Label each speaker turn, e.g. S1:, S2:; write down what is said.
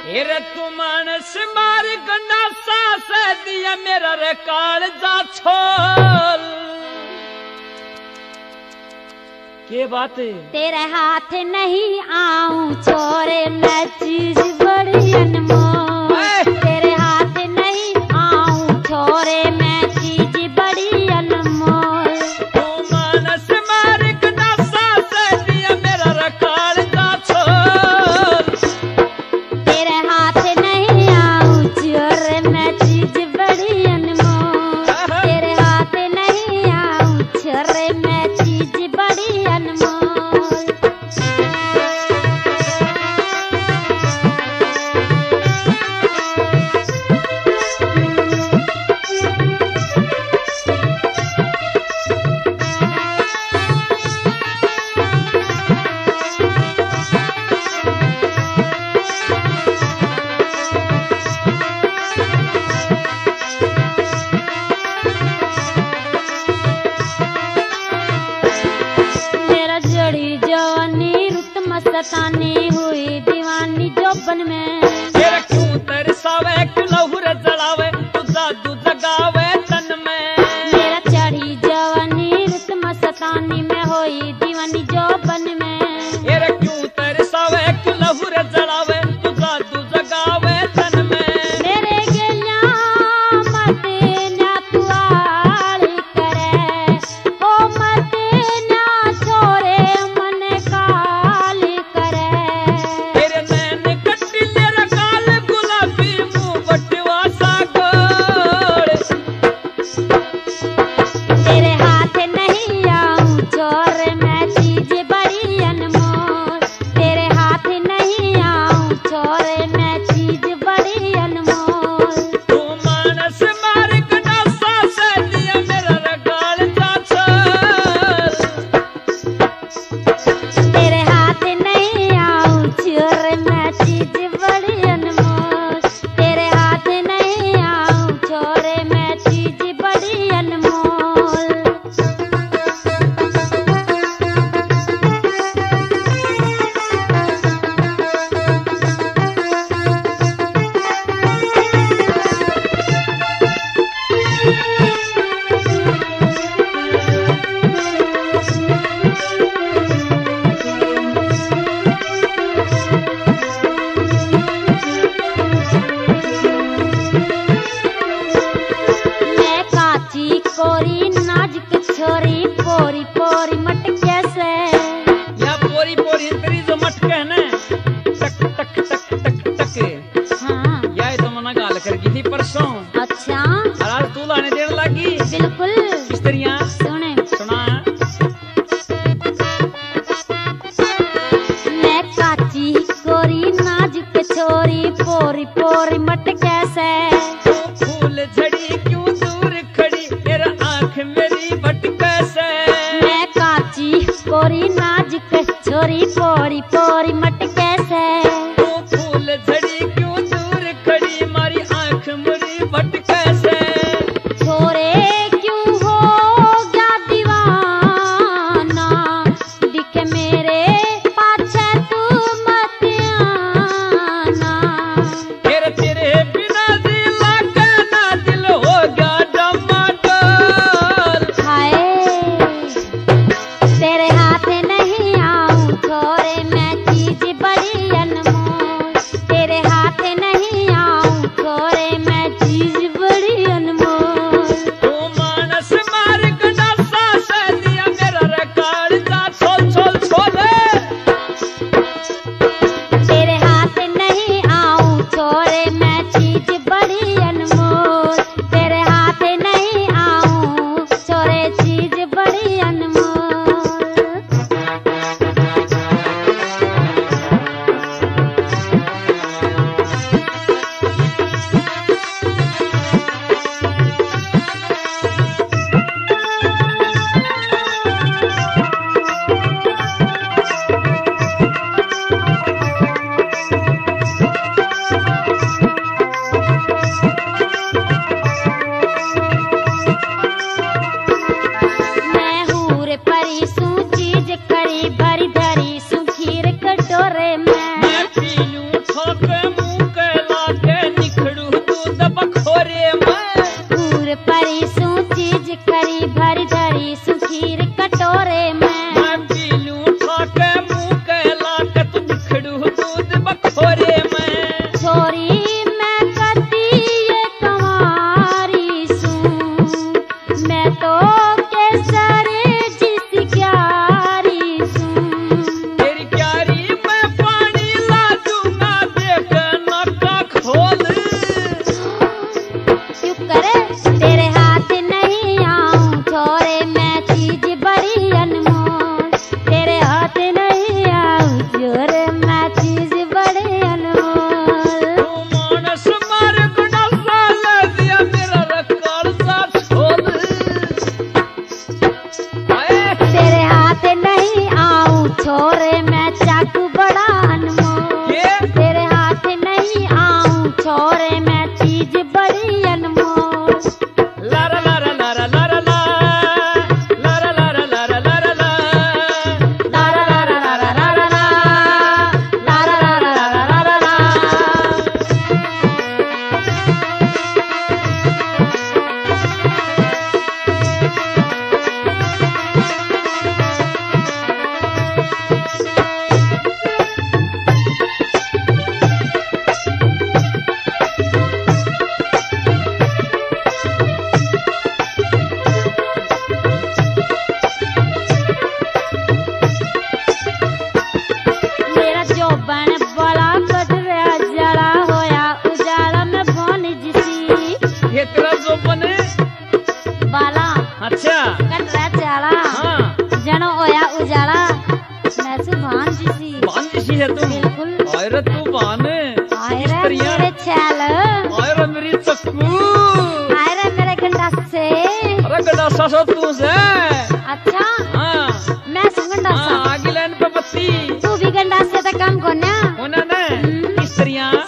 S1: हेरे तू मानस मार गंडा सास दिया मेरा रे काल जा छोल। के बात है?
S2: तेरे हाथ नहीं आऊं छोरे मैं चीज बड़ी अनमोल। तेरे हाथ नहीं आऊं छोरे मैं चीज बड़ी अनमोल।
S1: तू मानस मार गंडा सास दिया मेरा रे काल जा छोल।
S2: तेरे हाथ नहीं आऊं छोरे मैं चीज बड़ी अनमोल। तेरे हाथ नहीं आऊं छोरे मैं चीज बड़ी अनमोल। मस्तानी हुई दीवानी जोबन में।
S1: तेरे क्यों तरसावे क्यों लहू रे जलावे तू जादू जगावे तन में।
S2: मेरा चढ़ी जवानी रुत मस्तानी में हुई दीवानी जोबन में।
S1: तेरे क्यों तरसावे क्यों लहू रे जलावे तू जादू जगावे तन में।
S2: मेरे गेलिया मत ना तू आली करे ओ मत ना छोरे मन काली करे।
S1: तेरे नैन कट्टी तेरा काल गुलाबी मुंह बटवा सा गोड़।
S2: तेरे हाथ नहीं आऊं छोरे मैं चीज बड़ी अनमोल। तेरे हाथ नहीं आऊं छोरे मैं चीज बड़ी अनमोल।
S1: तू मानस मार गंडा सास दिया मेरा रगाल जा छोल।
S2: तेरे हाथ नहीं आऊं छोरे मैं चीज बड़ी अनमोल। तेरे हाथ नहीं आऊं छोरे मैं चीज बड़ी अनमोल। मैं काची कोरी नाजुक छोरी पोरी पोरी मटके से।
S1: या पोरी पोरी तेरी जो मटके है ना टक टक टक टक टक।
S2: हाँ
S1: या तो मना गाल कर गई थी परसों
S2: अच्छा
S1: और आज तू लाने देने लगी
S2: बिल्कुल
S1: स्त्रियां
S2: सुने।
S1: सुना।
S2: मैं काची कोरी नाजुक छोरी पोरी पोरी मटके से।
S1: तू फूल झड़ी क्यों दूर खड़ी तेरा आंख मेरी भटके से।
S2: मैं काची कोरी नाजुक छोरी पोरी पोरी मटके से।
S1: तू फूल झड़ी क्यों दूर खड़ी मारी आंख मेरी भटके से।
S2: छोरे क्यों हो गया दीवाना दिखे मेरे पाछे तू मत आना।
S1: तेरे तेरे बिना दिल मुंह के लाके निखड़ू दूध बखोरे में
S2: पूर परी सू चीज करी भरी धरी सुखीर कटोरे में
S1: मैं पी लूं उठा के मुंह के लाके तू निखड़ू दूध बखोरे में
S2: छोरी मैं कती ये कमारी सू मैं तो केसरे जिस क्यारी सू
S1: तेरी क्यारी में पानी ला दूंगा देख नका खोल
S2: चुप करे तेरे हाथ नहीं आऊं छोरे मैं चीज बड़ी अनमोल तेरे हाथ नहीं आऊं छोरे मैं चीज बड़ी अनमोल
S1: तू मानस मार गुना साल दिया मेरा रकार सा छोल आए
S2: तेरे हाथ नहीं आऊं छोरे मैं चाकू बड़ा अनमोल
S1: ये
S2: तेरे हाथ नहीं आऊं छोरे मैं चीज बड़ी अनमोल
S1: लारा लारा लारा लारा ला लारा लारा लारा लारा ला
S2: लारा लारा लारा लारा ला लारा लारा लारा लारा ला मेरा जोबन बड़ा कट रहा जड़ा होया उजाला में बन जिसी
S1: ये तेरा जो बने
S2: बाला
S1: अच्छा
S2: कट रहा जड़ा
S1: हाँ
S2: जनो होया उजाला मैं सुभान जिसी
S1: बांध सी है तू
S2: बिल्कुल
S1: और तू बान
S2: आए रे
S1: स्त्रियां
S2: मेरे छैल
S1: और मेरी चक्कू
S2: आए रे मेरे गंडासे
S1: अरे गड़ा सासो तू से
S2: अच्छा
S1: हाँ
S2: मैं सुन गंडासा
S1: हाँ आगे लाइन पे बत्ती
S2: तू भी गंडासे तो कम कोन्या
S1: उन्होंने स्त्रियां